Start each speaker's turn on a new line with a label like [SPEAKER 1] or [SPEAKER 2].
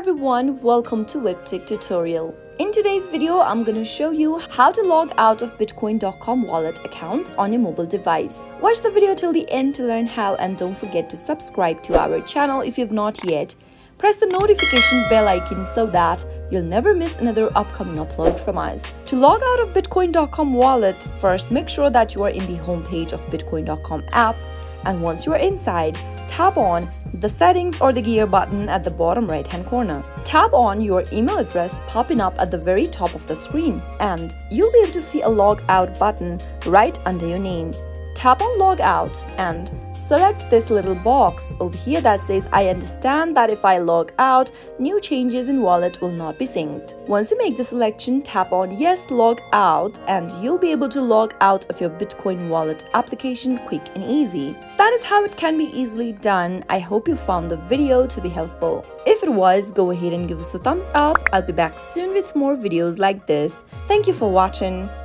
[SPEAKER 1] everyone, welcome to Webtech Tutorial. In today's video, I'm going to show you how to log out of Bitcoin.com wallet account on your mobile device. Watch the video till the end to learn how, and don't forget to subscribe to our channel if you've not yet. Press the notification bell icon so that you'll never miss another upcoming upload from us. To log out of Bitcoin.com wallet, first make sure that you are in the home page of Bitcoin.com app, and once you are inside, tap on the settings or the gear button at the bottom right hand corner. Tap on your email address popping up at the very top of the screen, and you'll be able to see a log out button right under your name. Tap on log out and select this little box over here that says I understand that if I log out, new changes in wallet will not be synced. Once you make the selection, tap on yes log out and you'll be able to log out of your Bitcoin wallet application quick and easy. That is how it can be easily done. I hope you found the video to be helpful. If it was, go ahead and give us a thumbs up. I'll be back soon with more videos like this. Thank you for watching.